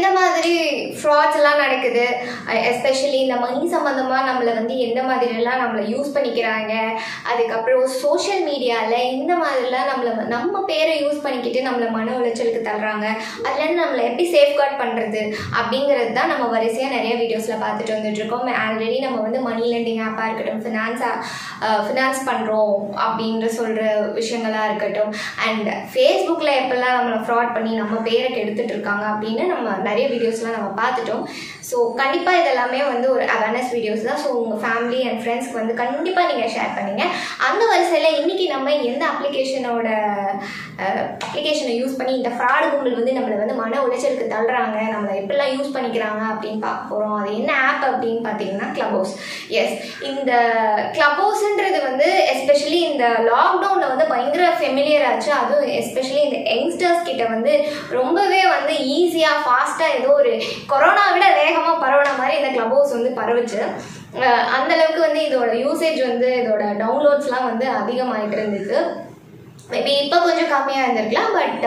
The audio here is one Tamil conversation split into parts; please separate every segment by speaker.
Speaker 1: எந்த மாதிரி ஃப்ராட்ஸ் எல்லாம் நடக்குது, எஸ்பெஷலி இந்த மணி சம்மந்தமாக நம்மளை வந்து எந்த மாதிரிலாம் நம்மளை யூஸ் பண்ணிக்கிறாங்க, அதுக்கப்புறம் சோஷியல் மீடியாவில் இந்த மாதிரிலாம் நம்ம பேரை யூஸ் பண்ணிக்கிட்டு நம்மளை மன உளைச்சலுக்கு தள்ளுறாங்க, அதுலேருந்து நம்மளை எப்படி சேஃப்கார்ட் பண்ணுறது அப்படிங்கிறது தான் நம்ம வரிசையாக நிறைய வீடியோஸில் பார்த்துட்டு வந்துட்டுருக்கோம். ஆல்ரெடி நம்ம வந்து மணி லெண்டிங் ஆப்பாக இருக்கட்டும், ஃபினான்ஸ் பண்ணுறோம் அப்படின்ற சொல்கிற விஷயங்களாக இருக்கட்டும், அண்ட் ஃபேஸ்புக்கில் எப்போல்லாம் நம்மளை ஃப்ராட் பண்ணி நம்ம பேரை கெடுத்துட்டு இருக்காங்க அப்படின்னு நம்ம நிறைய வீடியோஸ்லாம் நம்ம பார்த்துட்டோம். ஸோ கண்டிப்பாக இதெல்லாமே வந்து ஒரு அவேர்னஸ் வீடியோஸ் தான். ஸோ உங்கள் ஃபேமிலி அண்ட் ஃப்ரெண்ட்ஸ்க்கு வந்து கண்டிப்பாக நீங்கள் ஷேர் பண்ணுங்க. அந்த வரிசையில் இன்றைக்கி நம்ம எந்த அப்ளிகேஷனை யூஸ் பண்ணி இந்த ஃப்ராடு கும்பல் வந்து நம்மளை வந்து மன உளைச்சலுக்கு தள்ளுறாங்க, நம்மளை எப்படிலாம் யூஸ் பண்ணிக்கிறாங்க அப்படின்னு பார்க்க போகிறோம். அது என்ன ஆப் அப்படின்னு பார்த்தீங்கன்னா கிளப்ஹவுஸ். எஸ், இந்த கிளப்ஹவுஸ்ன்றது வந்து எஸ்பெஷலி இந்த லாக்டவுனில் வந்து பயங்கர ஃபெமிலியர் ஆச்சு. அதுவும் எஸ்பெஷலி இந்த யங்ஸ்டர்ஸ் கிட்ட வந்து ரொம்பவே வந்து ஈஸியாக ஃபாஸ்ட்டாக ஏதோ ஒரு கொரோனா விட வேகமாக பரவுன மாதிரி இந்த கிளப்ஹவுஸ் வந்து பரவுச்சு. அந்தளவுக்கு வந்து இதோட யூசேஜ் வந்து இதோட டவுன்லோட்ஸ்லாம் வந்து அதிகமாகிட்டு இருந்துச்சு. மேபி இப்போ கொஞ்சம் கம்மியாக இருந்திருக்கலாம். பட்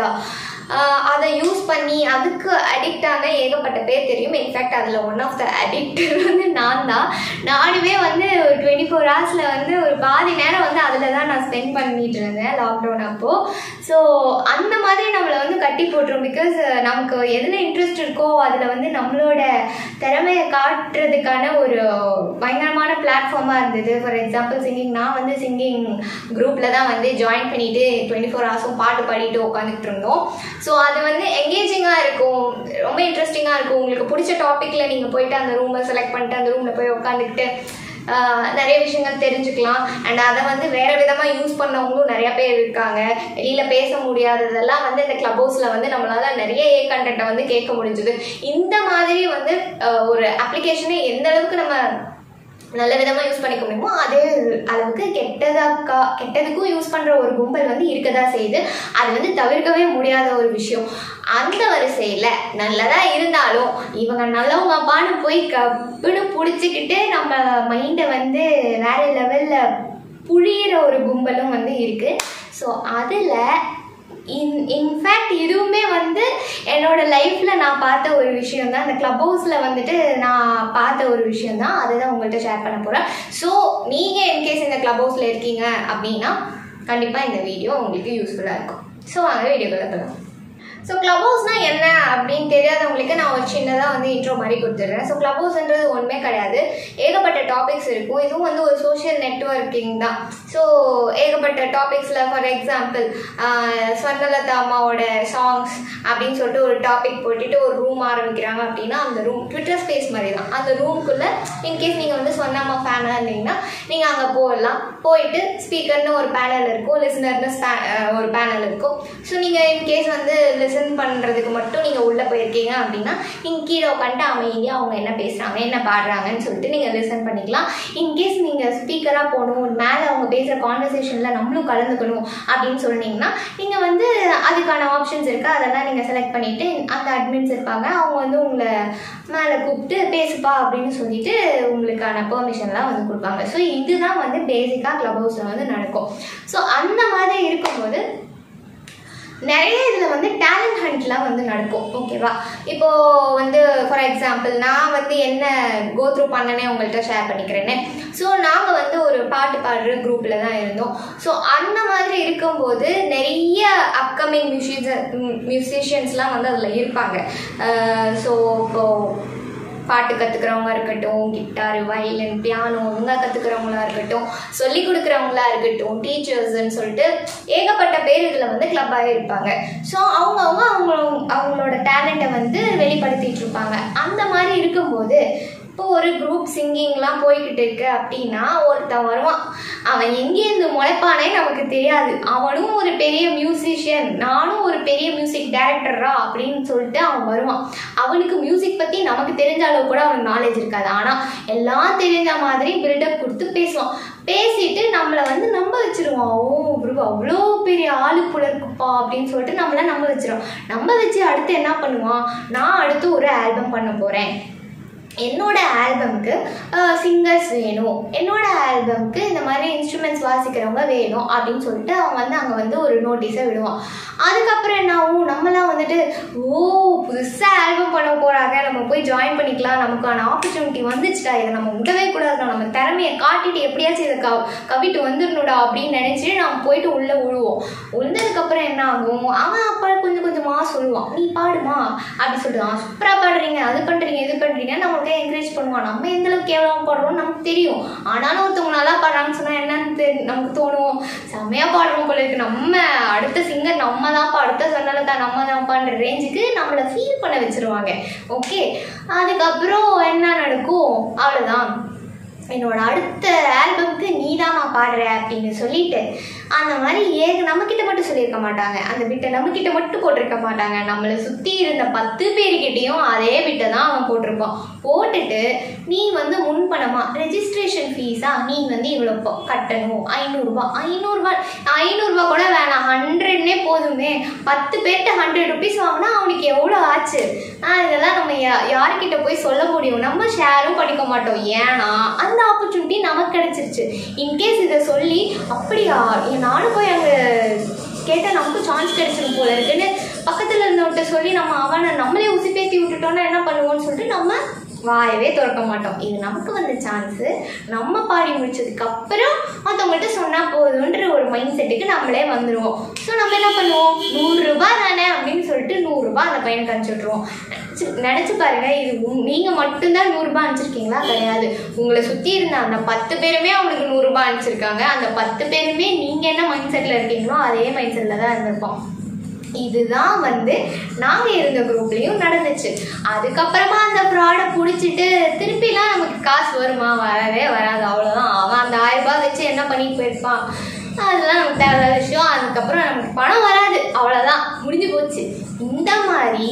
Speaker 1: அதை யூஸ் பண்ணி அதுக்கு அடிக்ட் ஆன ஏகப்பட்ட பேர் தெரியும். இன்ஃபேக்ட் அதில் ஒன் ஆஃப் த அடிக்டர் வந்து நானுமே வந்து ஒரு 24 ஹவர்ஸில் வந்து ஒரு பாதி நேரம் வந்து அதில் தான் நான் ஸ்பெண்ட் பண்ணிட்டு இருந்தேன் லாக்டவுன் அப்போது. ஸோ அந்த மாதிரி நம்மளை வந்து கட்டி போட்டுரும். பிகாஸ் நமக்கு எதில் இன்ட்ரெஸ்ட் இருக்கோ அதில் வந்து நம்மளோட திறமையை காட்டுறதுக்கான ஒரு பயங்கரமான பிளாட்ஃபார்மாக இருந்தது. ஃபார் எக்ஸாம்பிள் சிங்கிங், நான் வந்து சிங்கிங் குரூப்பில் தான் வந்து ஜாயின் பண்ணிவிட்டு 24 ஹவர்ஸும் பாட்டு பாடிட்டு உட்காந்துட்டு இருந்தோம். ஸோ அது வந்து எங்கேஜிங்காக இருக்கும், ரொம்ப இன்ட்ரெஸ்டிங்காக இருக்கும். உங்களுக்கு பிடிச்ச டாப்பிக்கில் நீங்கள் போயிட்டு அந்த ரூமை செலக்ட் பண்ணிட்டு அந்த ரூமில் போய் உட்காந்துக்கிட்டு நிறைய விஷயங்கள் தெரிஞ்சுக்கலாம். அண்ட் அதை வந்து வேறு விதமாக யூஸ் பண்ணவங்களும் நிறையா பேர் இருக்காங்க. வெளியில் பேச முடியாததெல்லாம் வந்து இந்த கிளப்ஹவுஸில் வந்து நம்மளால் நிறைய கண்டென்ட்டை வந்து கேட்க முடிஞ்சுது. இந்த மாதிரி வந்து ஒரு அப்ளிகேஷனை எந்த அளவுக்கு நம்ம நல்ல விதமாக யூஸ் பண்ணிக்க முடியுமோ அதே அளவுக்கு கெட்டதுக்கும் யூஸ் பண்ணுற ஒரு கும்பல் வந்து இருக்கதான் செய்யுது. அது வந்து தவிர்க்கவே முடியாத ஒரு விஷயம். அந்த வரிசையில் நல்லதாக இருந்தாலும் இவங்க நல்லவங்கப்பான்னு போய் கப்புன்னு பிடிச்சிக்கிட்டு நம்ம மைண்டை வந்து வேறு லெவலில் புழியிற ஒரு கும்பலும் வந்து இருக்குது. ஸோ அதில் இன்ஃபேக்ட் இதுவுமே வந்து என்னோட லைஃப்பில் நான் பார்த்த ஒரு விஷயம் தான். இந்த கிளப்ஹவுஸில் வந்துட்டு நான் பார்த்த ஒரு விஷயம் தான். அதுதான் உங்கள்கிட்ட ஷேர் பண்ண போகிறேன். ஸோ நீங்கள் இன்கேஸ் இந்த கிளப்ஹவுஸில் இருக்கீங்க அப்படின்னா கண்டிப்பாக இந்த வீடியோ உங்களுக்கு யூஸ்ஃபுல்லாக இருக்கும். ஸோ வாங்க வீடியோக்குள்ள போகலாம். ஸோ கிளப்ஹவுஸ்னால் என்ன அப்படின்னு தெரியாதவங்களுக்கு நான் ஒரு சின்னதாக வந்து இன்ட்ரோ மாதிரி கொடுத்துட்றேன். ஸோ கிளப்ஹவுஸ்ன்றது ஒன்றுமே கிடையாது, ஏகப்பட்ட டாபிக்ஸ் இருக்கும். இதுவும் வந்து ஒரு சோஷியல் நெட்வொர்க்கிங் தான். ஸோ ஏகப்பட்ட டாபிக்ஸில் ஃபார் எக்ஸாம்பிள் ஸ்வர்ணலதா அம்மாவோட சாங்ஸ் அப்படின்னு சொல்லிட்டு ஒரு டாபிக் போட்டுட்டு ஒரு ரூம் ஆரம்பிக்கிறாங்க அப்படின்னா அந்த ரூம் ட்விட்டர் ஸ்பேஸ் மாதிரி தான். அந்த ரூம்குள்ளே இன்கேஸ் நீங்கள் வந்து ஸ்வர்ணம்மா ஃபேனாக இருந்தீங்கன்னா நீங்கள் அங்கே போகலாம். போயிட்டு ஸ்பீக்கர்னு ஒரு பேனல் இருக்கும், லிசனர்னு ஒரு பேனல் இருக்கும். ஸோ நீங்கள் இன்கேஸ் வந்து லிசன் பண்ணுறதுக்கு மட்டும் நீங்கள் உள்ளே போயிருக்கீங்க அப்படின்னா நீங்கள் கீழே உட்காந்துட்டு அமைதியாக அவங்க என்ன பேசுகிறாங்க என்ன பாடுறாங்கன்னு சொல்லிட்டு நீங்கள் லிசன் பண்ணிக்கலாம். இன்கேஸ் நீங்கள் ஸ்பீக்கராக போகணும், மேலே அவங்க பேசுகிற கான்வர்சேஷனில் நம்மளும் கலந்துக்கணும் அப்படின்னு சொன்னீங்கன்னா நீங்கள் வந்து அதுக்கான ஆப்ஷன்ஸ் இருக்குது. அதெல்லாம் நீங்கள் செலக்ட் பண்ணிவிட்டு அந்த அட்மின்ஸ் இருப்பாங்க, அவங்க வந்து உங்களை மேலே கூப்பிட்டு பேசுப்பா அப்படின்னு சொல்லிட்டு உங்களுக்கான பெர்மிஷன்லாம் வந்து கொடுப்பாங்க. ஸோ இதுதான் வந்து பேசிக்காக கிளப்ஹவுஸில் வந்து நடக்கும். ஸோ அந்த மாதிரி இருக்கும்போது நிறைய இதில் வந்து டேலண்ட் ஹண்ட்லாம் வந்து நடக்கும். ஓகேவா, இப்போது வந்து ஃபார் எக்ஸாம்பிள் நான் வந்து என்ன கோ த்ரூ பண்ணனே உங்கள்கிட்ட ஷேர் பண்ணிக்கிறேன்னு. ஸோ நாங்கள் வந்து ஒரு பாட்டு பாடுற குரூப்பில் தான் இருந்தோம். ஸோ அந்த மாதிரி இருக்கும்போது நிறைய அப்கமிங் மியூசிஷியன்ஸ்லாம் வந்து அதில் இருப்பாங்க. ஸோ இப்போது பாட்டு கற்றுக்கிறவங்க இருக்கட்டும், கிட்டாரு, வயலின், பியானோ இவங்க கற்றுக்கிறவங்களா இருக்கட்டும், சொல்லி கொடுக்குறவங்களா இருக்கட்டும், டீச்சர்ஸ்ன்னு சொல்லிட்டு ஏகப்பட்ட பேர் இதில் வந்து கிளப்பாக இருப்பாங்க. ஸோ அவங்களோட டேலண்ட்டை வந்து வெளிப்படுத்திட்டு இருப்பாங்க. அந்த மாதிரி இருக்கும்போது இப்போ ஒரு குரூப் சிங்கிங்லாம் போய்கிட்டு இருக்கு அப்படின்னா ஒருத்தன் வருவான், அவன் எங்கேருந்து முளைப்பானே நமக்கு தெரியாது. அவனும் ஒரு பெரிய மியூசிஷியன், நானும் ஒரு பெரிய மியூசிக் டைரக்டரா அப்படின்னு சொல்லிட்டு அவன் வருவான். அவனுக்கு மியூசிக் பற்றி நமக்கு தெரிஞ்ச அளவு கூட அவனுக்கு நாலேஜ் இருக்காது. ஆனால் எல்லாம் தெரிஞ்ச மாதிரி பில்டப் கொடுத்து பேசுவான். பேசிட்டு நம்மளை வந்து நம்ப வச்சிருவான். ஓ குரூப் அவ்வளோ பெரிய ஆளுக்குள்ள இருக்குப்பா அப்படின்னு சொல்லிட்டு நம்மளை நம்ப வச்சிருவான். நம்ப வச்சு அடுத்து என்ன பண்ணுவான், நான் அடுத்து ஒரு ஆல்பம் பண்ண போகிறேன், என்னோட ஆல்பம்க்கு சிங்கர்ஸ் வேணும், என்னோட ஆல்பம்க்கு இந்த மாதிரி இன்ஸ்ட்ருமெண்ட்ஸ் வாசிக்கிறவங்க வேணும் அப்படின்னு சொல்லிட்டு அவன் வந்து அங்கே வந்து ஒரு நோட்டீஸை விடுவான். அதுக்கப்புறம் என்ன ஆகும், நம்மளாம் வந்துட்டு ஓ புதுசாக ஆல்பம் பண்ண போகிறாங்க, நம்ம போய் ஜாயின் பண்ணிக்கலாம், நமக்கான ஆப்பர்ச்சுனிட்டி வந்துச்சுடா, இதை நம்ம விடவே கூடாதுடா, நம்ம திறமையை காட்டிட்டு எப்படியாச்சும் இதை கவிட்டு வந்துடணுடா அப்படின்னு நினச்சிட்டு நம்ம போயிட்டு உள்ளே விழுவோம். விழுந்ததுக்கப்புறம் என்ன ஆகும், அவன் அப்போ கொஞ்சம் கொஞ்சமாக சொல்லுவான், நீ பாடுமா அப்படி சொல்லிட்டு, சூப்பராக பாடுறீங்க, அது பண்ணுறீங்க இது பண்ணுறீங்க, நம்மளுக்கே என்கரேஜ் பண்ணுவான். நம்ம எந்தளவுக்கு கேவலமாக பாடுறோம்னு நமக்கு தெரியும். ஆனாலும் ஒருத்தவங்க நல்லா பாடுறாங்கன்னு சொன்னால் என்னன்னு நமக்கு தோணும், செம்மையாக பாடுறோம் போல இருக்கு, நம்ம அடுத்த சிங்கர் நம்ம தான்ப்பா, அடுத்த சொன்னதான் நம்ம தான்ப்பான்ற ரேஞ்சுக்கு நம்மளை ஃபீல் பண்ண வச்சிருவாங்க. ஓகே, அதுக்கப்புறம் என்ன நடக்கும், அவ்வளோதான், என்னோட அடுத்த ஆல்பம்க்கு நீ தான் நான் பாடுறேன் அப்படின்னு சொல்லிட்டு அந்த மாதிரி நம்மக்கிட்ட மட்டும் சொல்லியிருக்க மாட்டாங்க, அந்த பிட்டை நம்மக்கிட்ட மட்டும் போட்டிருக்க மாட்டாங்க, நம்மளை சுற்றி இருந்த 10 பேருக்கிட்டையும் அதே பிட்டை தான் அவன் போட்டிருப்பான். போட்டுட்டு நீ வந்து முன்பணமாக ரெஜிஸ்ட்ரேஷன் ஃபீஸாக நீ வந்து இவ்வளோ கட்டணும், 500 ரூபா கூட வேணாம், 100ன்னே போதுமே, 10 பேர்கிட்ட 100 rupees வாங்கினா அவனுக்கு எவ்வளோ ஆச்சு. இதெல்லாம் நம்ம யார்கிட்ட போய் சொல்ல முடியும், நம்ம ஷேரும் பண்ணிக்க மாட்டோம், ஏன்னா அந்த ஆப்பர்ச்சுனிட்டி நமக்கு கிடைச்சிருச்சு. இன்கேஸ் இதை சொல்லி அப்படியா நானும் போய் அங்கே கேட்டால் நமக்கு சான்ஸ் கிடைச்சிடும் போல இருக்குன்னு பக்கத்தில் இருந்தவன்கிட்ட சொல்லி அவனை நம்மளே உசிப்பேத்தி விட்டுட்டோன்னா என்ன பண்ணுவோம்னு சொல்லிட்டு நம்ம வாயவே திறக்க மாட்டோம். இது நமக்கு வந்த சான்ஸு, நம்ம பாடி முடிச்சதுக்கப்புறம் மற்றவங்கள்ட்ட சொன்னால் போதுன்ற ஒரு மைண்ட் செட்டுக்கு நம்மளே வந்துடுவோம். ஸோ நம்ம என்ன பண்ணுவோம், 100 ரூபாய் தானே அப்படின்னு சொல்லிட்டு 100 ரூபாய் அந்த பையனுக்கு அனுப்பிச்சி விட்ருவோம். நினச்சி பாருங்க, இது நீங்கள் மட்டும்தான் 100 ரூபாய் அனுப்பிச்சிருக்கீங்களா? கிடையாது, உங்களை சுற்றி இருந்த அந்த 10 பேருமே அவனுக்கு 100 ரூபாய் அனுப்பிச்சிருக்காங்க. அந்த 10 பேருமே நீங்கள் என்ன மைண்ட் செட்டில் இருக்கீங்களோ அதே மைண்ட் செட்டில் தான் இருந்திருப்போம். இதுதான் வந்து நாங்கள் இருந்த குரூப்லேயும் நடந்துச்சு. அதுக்கப்புறமா அந்த ஃப்ராடை பிடிச்சிட்டு திருப்பிலாம் நமக்கு காசு வருமா? வரவே வராது, அவ்வளோதான். அவன் அந்த 1000 ரூபாய் வச்சு என்ன பண்ணிட்டு போயிருப்பான், அதெல்லாம் நமக்கு தேவையான விஷயம். அதுக்கப்புறம் நமக்கு பணம் வராது, அவ்வளோதான், முடிஞ்சு போச்சு. இந்த மாதிரி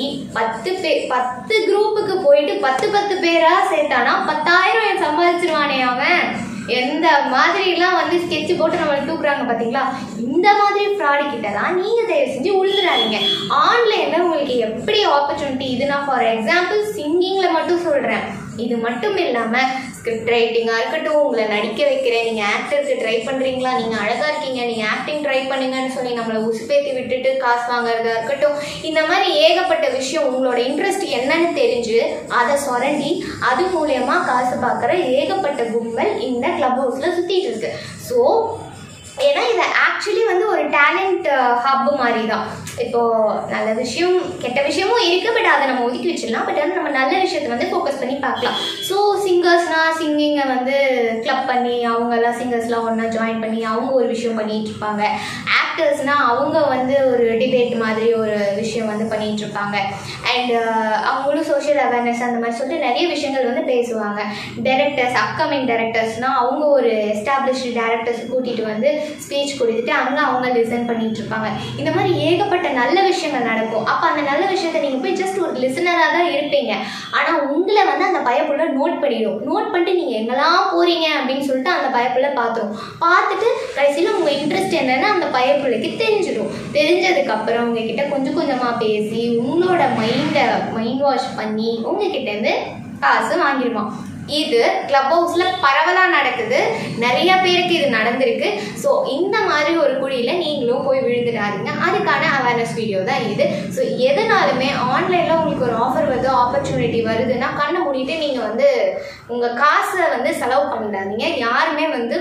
Speaker 1: 10 குரூப்புக்கு போயிட்டு 10 பேராக சேர்த்தானா 10,000 சம்பாதிச்சிருவானே அவன். எந்த மாதிரிலாம் வந்து ஸ்கெட்ச் போட்டு நம்மளை தூக்குறாங்க பார்த்தீங்களா? இந்த மாதிரி ஃப்ராடு கிட்ட தான் நீங்கள் தயவு செஞ்சு உழுதுறாதீங்க. ஆன்லைனில் உங்களுக்கு எப்படி ஆப்பர்ச்சுனிட்டி, இது நான் ஃபார் எக்ஸாம்பிள் சிங்கிங்கில் மட்டும் சொல்கிறேன், இது மட்டும் இல்லாமல் ஸ்கிரிப்ட் ரைட்டிங்காக இருக்கட்டும், உங்களை நடிக்க வைக்கிறேன், நீங்கள் ஆக்டருக்கு ட்ரை பண்ணுறீங்களா, நீங்கள் அழகாக இருக்கீங்க, நீங்கள் ஆக்டிங் ட்ரை பண்ணுங்கன்னு சொல்லி நம்மளை உசுப்பேற்றி விட்டுட்டு காசு வாங்குறதா இருக்கட்டும், இந்த மாதிரி ஏகப்பட்ட விஷயம் உங்களோட இன்ட்ரெஸ்ட் என்னன்னு தெரிஞ்சு அதை சுரண்டி அது மூலயமா காசு பார்க்குற ஏகப்பட்ட கும்பல் இந்த கிளப் ஹவுஸில் சுற்றிட்டு இருக்கு. ஸோ ஏன்னா இதை ஆக்சுவலி வந்து ஒரு டேலண்ட் ஹப் மாதிரி தான். இப்போது நல்ல விஷயம் கெட்ட விஷயமும் இருக்குது, பட் அதை நம்ம ஒதுக்கி வச்சிடலாம். பட் வந்து நம்ம நல்ல விஷயத்தை வந்து ஃபோக்கஸ் பண்ணி பார்க்கலாம். ஸோ சிங்கர்ஸ்னால் சிங்கிங்கை வந்து கிளப் பண்ணி அவங்கெல்லாம் சிங்கர்ஸ்லாம் ஒன்றா ஜாயின் பண்ணி அவங்க ஒரு விஷயம் பண்ணிகிட்டு இருப்பாங்க. ஆக்டர்ஸ்னால் அவங்க வந்து ஒரு டிபேட் மாதிரி ஒரு விஷயம் வந்து பண்ணிகிட்டு இருப்பாங்க. அண்ட் அவங்களும் சோஷியல் அவேர்னஸ் அந்த மாதிரி சொல்லிட்டு நிறைய விஷயங்கள் வந்து பேசுவாங்க. டைரக்டர்ஸ், அப்கமிங் டைரக்டர்ஸ்னால் அவங்க ஒரு எஸ்டாப்ளிஷ்டு டைரக்டர்ஸ் கூட்டிகிட்டு வந்து ஸ்பீச் கொடுத்துட்டு அங்கே அவங்க லிசன் பண்ணிட்டு இருப்பாங்க. இந்த மாதிரி ஏகப்பட்ட நல்ல விஷயங்கள் நடக்கும். அப்போ அந்த நல்ல விஷயத்தை நீங்கள் போய் ஜஸ்ட் ஒரு லிசனராக தான் இருப்பீங்க. ஆனால் உங்களை வந்து அந்த பயப்புள்ள நோட் பண்ணிடும். நோட் பண்ணிட்டு நீங்கள் எங்கெல்லாம் போகிறீங்க அப்படின்னு சொல்லிட்டு அந்த பயப்புள்ள பார்த்துட்டு கடைசியில் உங்கள் இன்ட்ரெஸ்ட் என்னென்னு அந்த பயப்புள்ளைக்கு தெரிஞ்சிடும். தெரிஞ்சதுக்கப்புறம் உங்ககிட்ட கொஞ்சம் கொஞ்சமாக பேசி உங்களோட மைண்ட் வாஷ் பண்ணி உங்ககிட்டேருந்து காசு வாங்கிடுவான். இது கிளப் ஹவுஸில் பரவலாக நடக்குது, நிறைய பேருக்கு இது நடந்திருக்கு. ஸோ இந்த மாதிரி ஒரு குழியில் நீங்களும் போய் விழுந்துடாதீங்க. அதுக்கான அவேர்னஸ் வீடியோ தான் இது. ஸோ எதனாலுமே ஆன்லைனில் உங்களுக்கு ஒரு ஆஃபர் வருது, ஆப்பர்ச்சுனிட்டி வருதுன்னா கண்ணை மூடிட்டு நீங்கள் வந்து உங்கள் காசை வந்து செலவு பண்ணிடாதீங்க. யாருமே வந்து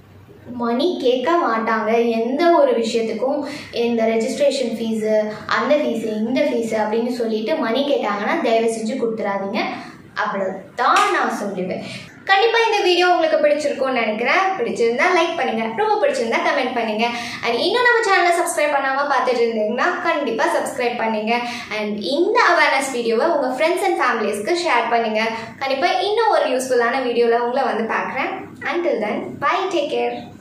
Speaker 1: மணி கேட்க மாட்டாங்க எந்த ஒரு விஷயத்துக்கும். இந்த ரெஜிஸ்ட்ரேஷன் ஃபீஸு, அந்த ஃபீஸு, இந்த ஃபீஸு அப்படின்னு சொல்லிட்டு மணி கேட்டாங்கன்னா தயவு செஞ்சு கொடுத்துடாதீங்க. அவ்வளோதான் நான் சொல்லுவேன். கண்டிப்பாக இந்த வீடியோ உங்களுக்கு பிடிச்சிருக்கும்னு நினைக்கிறேன். பிடிச்சிருந்தா லைக் பண்ணுங்கள், ரொம்ப பிடிச்சிருந்தா கமெண்ட் பண்ணுங்கள். அண்ட் இன்னும் நம்ம சேனலை சப்ஸ்கிரைப் பண்ணாமல் பார்த்துட்டு இருந்தீங்கன்னா கண்டிப்பாக சப்ஸ்கிரைப் பண்ணுங்கள். அண்ட் இந்த அவேர்னஸ் வீடியோவை உங்கள் ஃப்ரெண்ட்ஸ் அண்ட் ஃபேமிலிஸ்க்கு ஷேர் பண்ணுங்கள். கண்டிப்பாக இன்னும் ஒரு யூஸ்ஃபுல்லான வீடியோவில் உங்களை வந்து பார்க்குறேன். Until then, bye, take care.